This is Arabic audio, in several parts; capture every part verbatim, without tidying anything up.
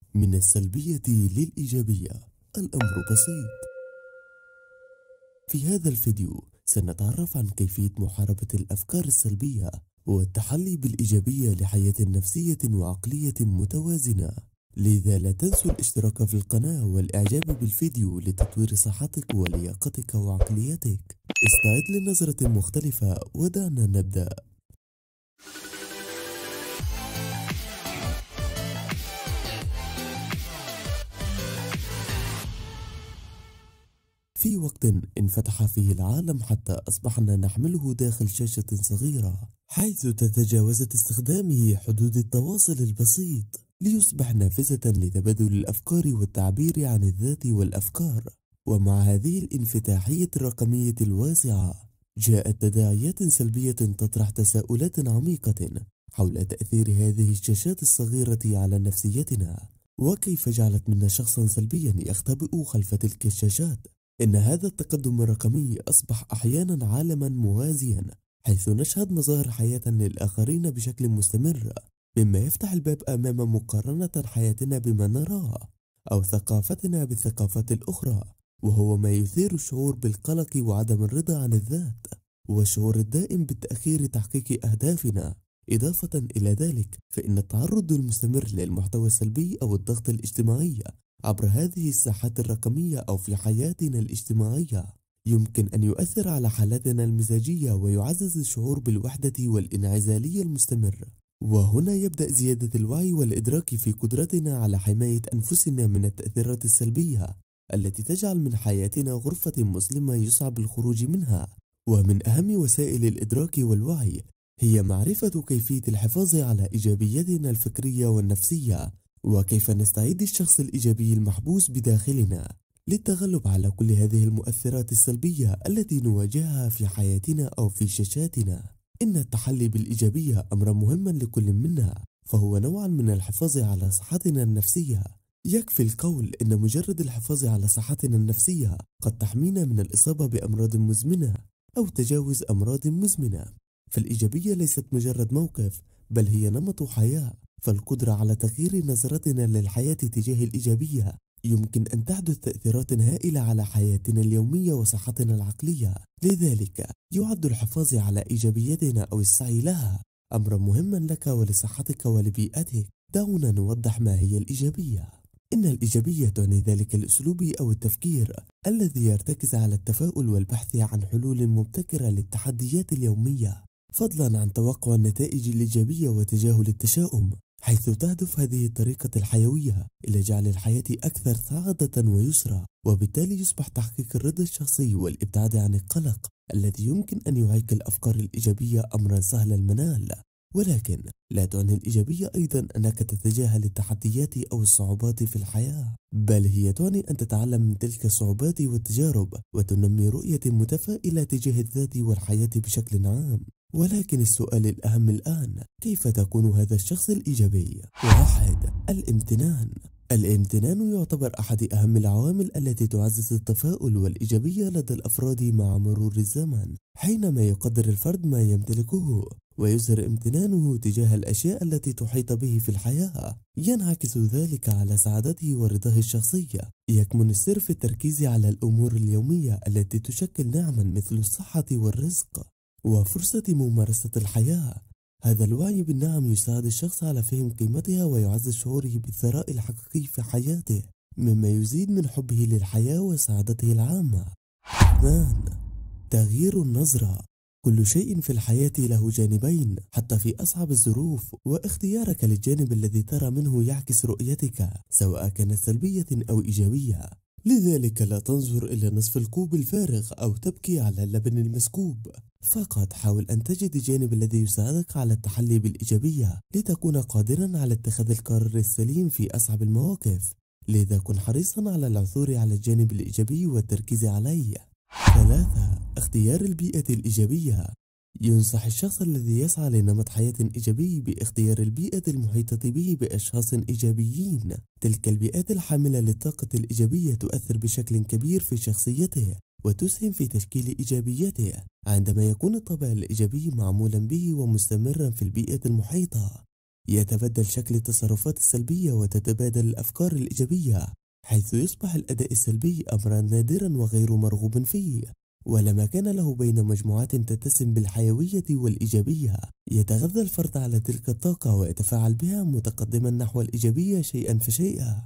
من السلبية للإيجابية. الأمر بسيط. في هذا الفيديو سنتعرف عن كيفية محاربة الأفكار السلبية والتحلي بالإيجابية لحياة نفسية وعقلية متوازنة. لذا لا تنسوا الاشتراك في القناة والإعجاب بالفيديو لتطوير صحتك ولياقتك وعقليتك. استعد لنظرة مختلفة ودعنا نبدأ. في وقت انفتح فيه العالم حتى أصبحنا نحمله داخل شاشة صغيرة، حيث تتجاوزت استخدامه حدود التواصل البسيط ليصبح نافذة لتبادل الأفكار والتعبير عن الذات والأفكار. ومع هذه الانفتاحية الرقمية الواسعة جاءت تداعيات سلبية تطرح تساؤلات عميقة حول تأثير هذه الشاشات الصغيرة على نفسيتنا، وكيف جعلت منا شخصا سلبيا يختبئ خلف تلك الشاشات. إن هذا التقدم الرقمي أصبح أحيانا عالما موازيا، حيث نشهد مظاهر حياة للآخرين بشكل مستمر، مما يفتح الباب أمام مقارنة حياتنا بما نراه أو ثقافتنا بالثقافات الأخرى، وهو ما يثير الشعور بالقلق وعدم الرضا عن الذات والشعور الدائم بالتأخير تحقيق أهدافنا. إضافة إلى ذلك فإن التعرض المستمر للمحتوى السلبي أو الضغط الاجتماعي عبر هذه الساحات الرقمية أو في حياتنا الاجتماعية يمكن أن يؤثر على حالتنا المزاجية ويعزز الشعور بالوحدة والانعزالية المستمر. وهنا يبدأ زيادة الوعي والإدراك في قدرتنا على حماية أنفسنا من التأثيرات السلبية التي تجعل من حياتنا غرفة مظلمة يصعب الخروج منها. ومن أهم وسائل الإدراك والوعي هي معرفة كيفية الحفاظ على إيجابيتنا الفكرية والنفسية، وكيف نستعيد الشخص الإيجابي المحبوس بداخلنا للتغلب على كل هذه المؤثرات السلبية التي نواجهها في حياتنا أو في شاشاتنا. إن التحلي بالإيجابية أمر مهم لكل منا، فهو نوعا من الحفاظ على صحتنا النفسية. يكفي القول إن مجرد الحفاظ على صحتنا النفسية قد تحمينا من الإصابة بأمراض مزمنة أو تجاوز أمراض مزمنة. فالإيجابية ليست مجرد موقف، بل هي نمط حياة. فالقدرة على تغيير نظرتنا للحياة تجاه الإيجابية يمكن أن تحدث تأثيرات هائلة على حياتنا اليومية وصحتنا العقلية. لذلك يعد الحفاظ على إيجابيتنا أو السعي لها أمرا مهما لك ولصحتك ولبيئتك. دعونا نوضح ما هي الإيجابية. إن الإيجابية تعني ذلك الأسلوب أو التفكير الذي يرتكز على التفاؤل والبحث عن حلول مبتكرة للتحديات اليومية، فضلا عن توقع النتائج الإيجابية وتجاهل التشاؤم، حيث تهدف هذه الطريقة الحيوية إلى جعل الحياة أكثر سعادة ويسرا، وبالتالي يصبح تحقيق الرضا الشخصي والابتعاد عن القلق الذي يمكن أن يعيق الأفكار الإيجابية أمرا سهل المنال. ولكن لا تعني الإيجابية أيضا أنك تتجاهل التحديات أو الصعوبات في الحياة، بل هي تعني أن تتعلم من تلك الصعوبات والتجارب وتنمي رؤية متفائلة تجاه الذات والحياة بشكل عام. ولكن السؤال الأهم الآن، كيف تكون هذا الشخص الإيجابي؟ واحد. الامتنان. الامتنان يعتبر أحد أهم العوامل التي تعزز التفاؤل والإيجابية لدى الأفراد مع مرور الزمن. حينما يقدر الفرد ما يمتلكه ويظهر امتنانه تجاه الأشياء التي تحيط به في الحياة، ينعكس ذلك على سعادته ورضاه الشخصي. يكمن السر في التركيز على الأمور اليومية التي تشكل نعما مثل الصحة والرزق وفرصة ممارسة الحياة. هذا الوعي بالنعم يساعد الشخص على فهم قيمتها ويعزز شعوره بالثراء الحقيقي في حياته، مما يزيد من حبه للحياة وسعادته العامة. اثنان. تغيير النظرة. كل شيء في الحياة له جانبين حتى في أصعب الظروف، واختيارك للجانب الذي ترى منه يعكس رؤيتك سواء كانت سلبية أو إيجابية. لذلك لا تنظر إلى نصف الكوب الفارغ أو تبكي على اللبن المسكوب، فقط حاول أن تجد الجانب الذي يساعدك على التحلي بالإيجابية لتكون قادرا على اتخاذ القرار السليم في أصعب المواقف. لذا كن حريصا على العثور على الجانب الإيجابي والتركيز عليه. ثلاثة. اختيار البيئة الإيجابية. ينصح الشخص الذي يسعى لنمط حياة إيجابي باختيار البيئة المحيطة به بأشخاص إيجابيين. تلك البيئات الحاملة للطاقة الإيجابية تؤثر بشكل كبير في شخصيته وتسهم في تشكيل إيجابيته. عندما يكون الطابع الإيجابي معمولا به ومستمرا في البيئة المحيطة، يتبدل شكل التصرفات السلبية وتتبادل الأفكار الإيجابية، حيث يصبح الأداء السلبي أمرا نادرا وغير مرغوب فيه، ولا مكان له بين مجموعات تتسم بالحيوية والإيجابية. يتغذى الفرد على تلك الطاقة ويتفاعل بها متقدما نحو الإيجابية شيئا فشيئا.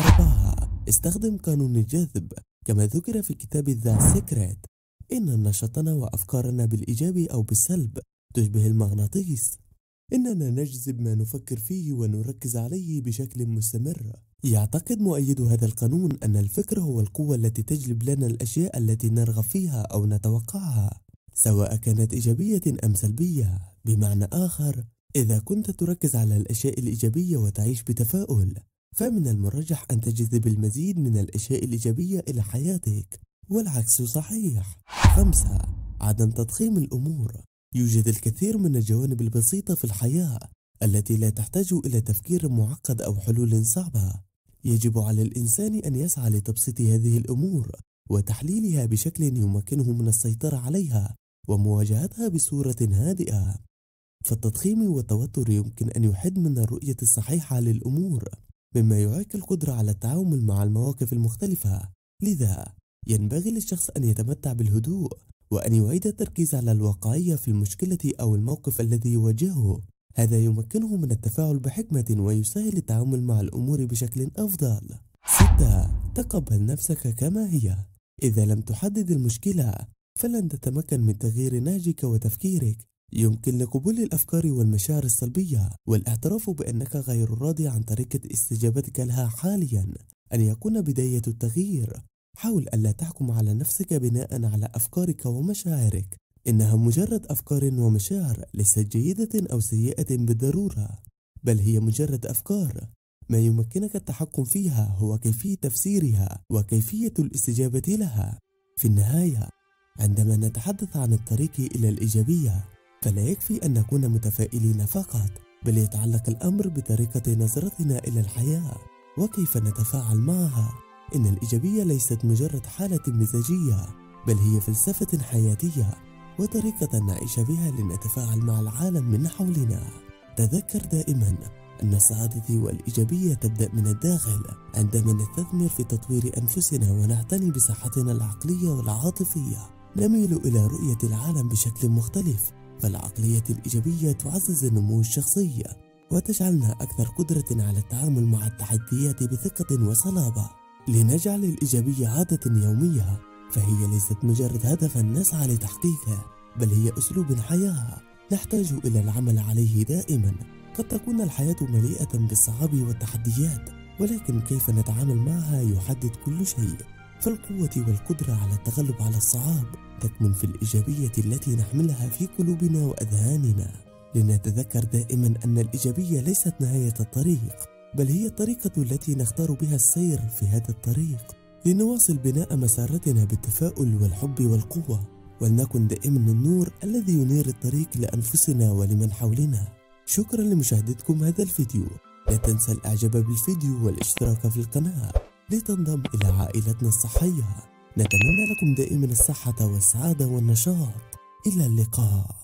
أربعة. استخدم قانون الجذب. كما ذكر في كتاب ذا سيكريت، إن نشاطنا وأفكارنا بالإيجاب أو بالسلب تشبه المغناطيس، إننا نجذب ما نفكر فيه ونركز عليه بشكل مستمر. يعتقد مؤيد هذا القانون أن الفكر هو القوة التي تجلب لنا الأشياء التي نرغب فيها أو نتوقعها، سواء كانت إيجابية أم سلبية. بمعنى آخر، إذا كنت تركز على الأشياء الإيجابية وتعيش بتفاؤل، فمن المرجح أن تجذب المزيد من الأشياء الإيجابية إلى حياتك، والعكس صحيح. خمسة. عدم تضخيم الأمور. يوجد الكثير من الجوانب البسيطة في الحياة التي لا تحتاج إلى تفكير معقد أو حلول صعبة. يجب على الإنسان أن يسعى لتبسيط هذه الأمور وتحليلها بشكل يمكنه من السيطرة عليها ومواجهتها بصورة هادئة. فالتضخيم والتوتر يمكن أن يحد من الرؤية الصحيحة للأمور، مما يعيق القدرة على التعامل مع المواقف المختلفة. لذا ينبغي للشخص أن يتمتع بالهدوء وأن يعيد التركيز على الواقعية في المشكلة أو الموقف الذي يواجهه. هذا يمكنه من التفاعل بحكمة ويسهل التعامل مع الأمور بشكل أفضل. ستة. تقبل نفسك كما هي. إذا لم تحدد المشكلة فلن تتمكن من تغيير نهجك وتفكيرك. يمكن لقبول الأفكار والمشاعر السلبية والاعتراف بأنك غير راضي عن طريقة استجابتك لها حاليا أن يكون بداية التغيير. حاول ألا تحكم على نفسك بناء على أفكارك ومشاعرك، إنها مجرد أفكار ومشاعر، ليست جيدة أو سيئة بالضرورة، بل هي مجرد أفكار. ما يمكنك التحكم فيها هو كيفية تفسيرها وكيفية الاستجابة لها. في النهاية، عندما نتحدث عن الطريق إلى الإيجابية، فلا يكفي أن نكون متفائلين فقط، بل يتعلق الأمر بطريقة نظرتنا إلى الحياة وكيف نتفاعل معها. إن الإيجابية ليست مجرد حالة مزاجية، بل هي فلسفة حياتية وطريقة نعيش بها لنتفاعل مع العالم من حولنا. تذكر دائما أن السعادة والإيجابية تبدأ من الداخل، عندما نستثمر في تطوير أنفسنا ونعتني بصحتنا العقلية والعاطفية. نميل إلى رؤية العالم بشكل مختلف، فالعقلية الإيجابية تعزز النمو الشخصي وتجعلنا أكثر قدرة على التعامل مع التحديات بثقة وصلابة. لنجعل الإيجابية عادة يومية، فهي ليست مجرد هدفا نسعى لتحقيقه، بل هي أسلوب حياة نحتاج إلى العمل عليه دائما. قد تكون الحياة مليئة بالصعاب والتحديات، ولكن كيف نتعامل معها يحدد كل شيء. فالقوة والقدرة على التغلب على الصعاب تكمن في الإيجابية التي نحملها في قلوبنا وأذهاننا. لنتذكر دائما أن الإيجابية ليست نهاية الطريق، بل هي الطريقة التي نختار بها السير في هذا الطريق، لنواصل بناء مسارتنا بالتفاؤل والحب والقوة، ولنكن دائما النور الذي ينير الطريق لأنفسنا ولمن حولنا. شكرا لمشاهدتكم هذا الفيديو. لا تنسى الإعجاب بالفيديو والاشتراك في القناة لتنضم إلى عائلتنا الصحية. نتمنى لكم دائما الصحة والسعادة والنشاط. إلى اللقاء.